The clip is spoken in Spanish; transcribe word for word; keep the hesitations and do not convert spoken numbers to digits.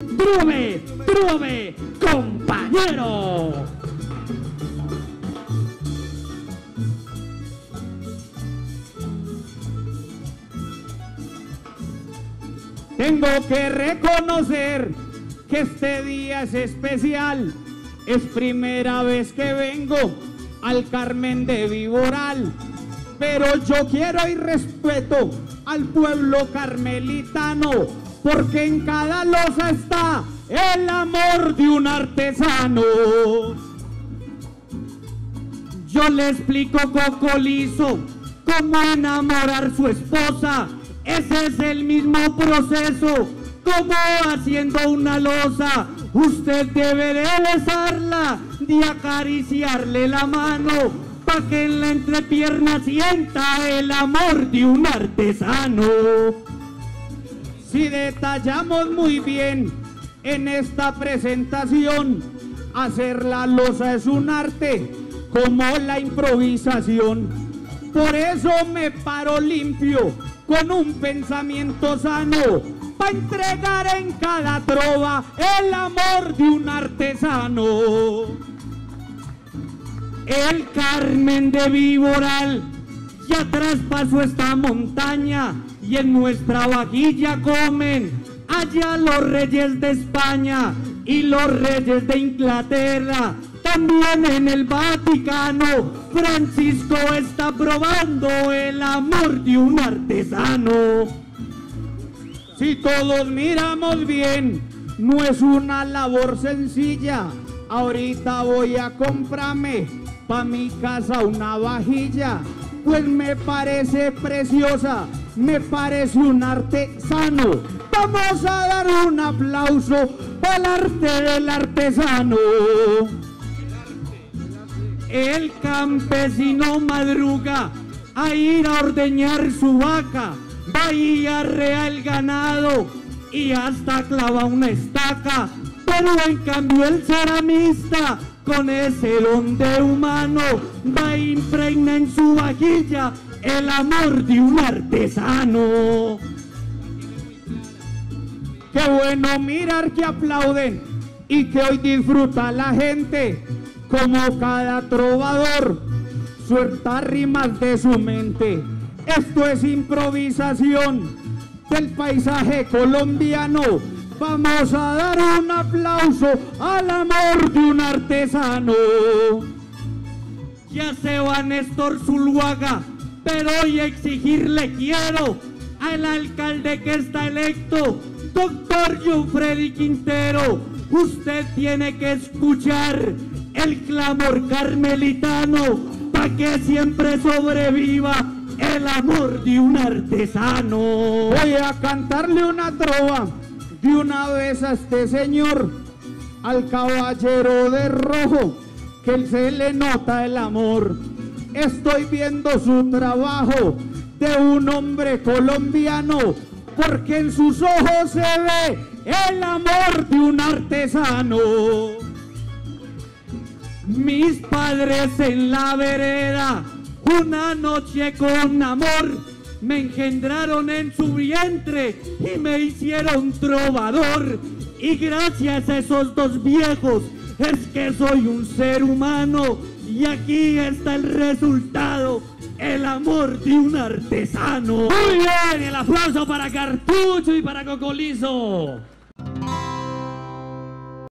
Trúbame, trúbame, compañero. Tengo que reconocer que este día es especial. Es primera vez que vengo al Carmen de Viboral, pero yo quiero y respeto al pueblo carmelitano, porque en cada loza está el amor de un artesano. Yo le explico Cocolizo cómo enamorar su esposa. Ese es el mismo proceso como haciendo una loza. Usted debe de besarla, de acariciarle la mano, pa' que en la entrepierna sienta el amor de un artesano. Si detallamos muy bien en esta presentación, hacer la loza es un arte como la improvisación. Por eso me paro limpio con un pensamiento sano, pa' entregar en cada trova el amor de un artesano. El Carmen de Viboral ya traspasó esta montaña, y en nuestra vajilla comen allá los reyes de España y los reyes de Inglaterra. También en el Vaticano Francisco está probando el amor de un artesano. Si todos miramos bien, no es una labor sencilla. Ahorita voy a comprarme pa' mi casa una vajilla, pues me parece preciosa, me parece un artesano. Vamos a dar un aplauso al arte del artesano. El campesino madruga a ir a ordeñar su vaca, va y arrea el ganado y hasta clava una estaca. Pero en cambio el ceramista, con ese don de humano, va e impregna en su vajilla el amor de un artesano. Qué bueno mirar que aplauden y que hoy disfruta la gente, como cada trovador suelta rimas de su mente. Esto es improvisación del paisaje colombiano. Vamos a dar un aplauso al amor de un artesano. Ya se va Néstor Zuluaga, pero hoy exigirle quiero al alcalde que está electo, doctor John Freddy Quintero. Usted tiene que escuchar el clamor carmelitano pa' que siempre sobreviva el amor de un artesano. Voy a cantarle una trova de una vez a este señor, al caballero de rojo, que se le nota el amor. Estoy viendo su trabajo de un hombre colombiano, porque en sus ojos se ve el amor de un artesano. Mis padres en la vereda, una noche con amor, me engendraron en su vientre y me hicieron trovador. Y gracias a esos dos viejos es que soy un ser humano, y aquí está el resultado, el amor de un artesano. Muy bien, el aplauso para Cartucho y para Cocolizo.